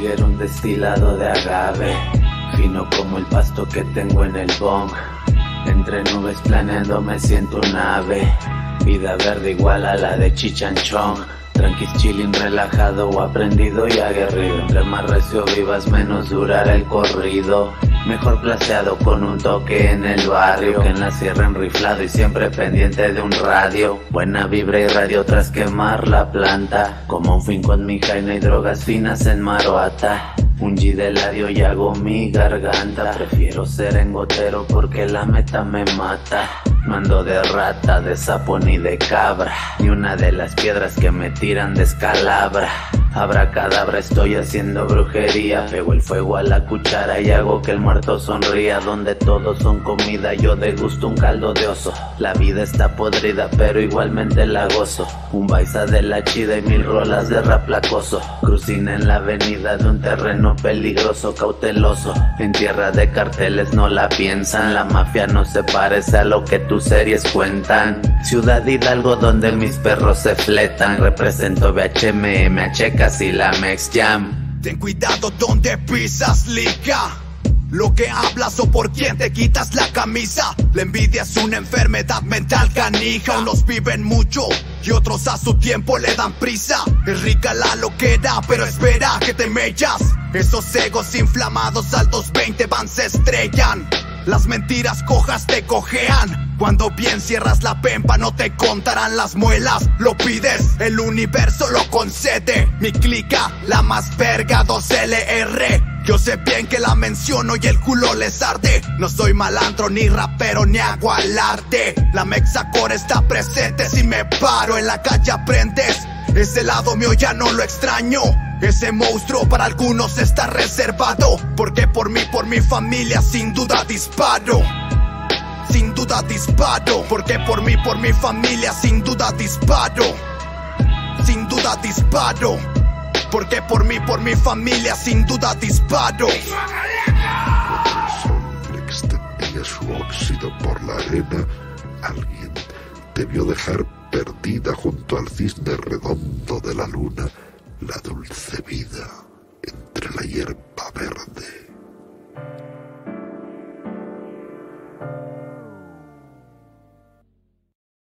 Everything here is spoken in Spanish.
quiero un destilado de agave, fino como el pasto que tengo en el bong. Entre nubes planeando me siento un ave, vida verde igual a la de Chichanchón. Tranquis chilling, relajado o aprendido y aguerrido. Entre más recio vivas, menos durará el corrido. Mejor placeado con un toque en el barrio que en la sierra enriflado y siempre pendiente de un radio. Buena vibra y radio tras quemar la planta. Como un fin con mi jaina y drogas finas en Maroata. Un G de ladio y hago mi garganta. Prefiero ser engotero porque la meta me mata. No ando de rata, de sapo ni de cabra, ni una de las piedras que me tiran descalabra. Abracadabra, estoy haciendo brujería. Pego el fuego a la cuchara y hago que el muerto sonría. Donde todos son comida, yo degusto un caldo de oso. La vida está podrida, pero igualmente la gozo. Un baisa de la chida y 1000 rolas de rap placoso. Crucina en la avenida de un terreno peligroso, cauteloso. En tierra de carteles no la piensan. La mafia no se parece a lo que tus series cuentan. Ciudad Hidalgo donde mis perros se fletan. Represento BHM, MHK y la Mex Jam. Ten cuidado donde pisas, liga. Lo que hablas o por quién te quitas la camisa. La envidia es una enfermedad mental canija. Unos viven mucho y otros a su tiempo le dan prisa. Es rica la loquera, pero espera que te mellas. Esos egos inflamados al 220 van se estrellan. Las mentiras cojas te cojean. Cuando bien cierras la pempa no te contarán las muelas. Lo pides, el universo lo concede. Mi clica, la más verga 2LR. Yo sé bien que la menciono y el culo les arde. No soy malandro, ni rapero, ni hago alarde. La Mexacore está presente, si me paro en la calle aprendes. Ese lado mío ya no lo extraño. Ese monstruo para algunos está reservado. Porque por mí, por mi familia, sin duda disparo. Sin duda disparo. Porque por mí, por mi familia, sin duda disparo. Sin duda disparo. Porque por mí, por mi familia, sin duda disparo. Cuando el sol extendía su óxido por la arena, alguien debió dejar perdida junto al cisne redondo de la luna la dulce vida entre la hierba verde.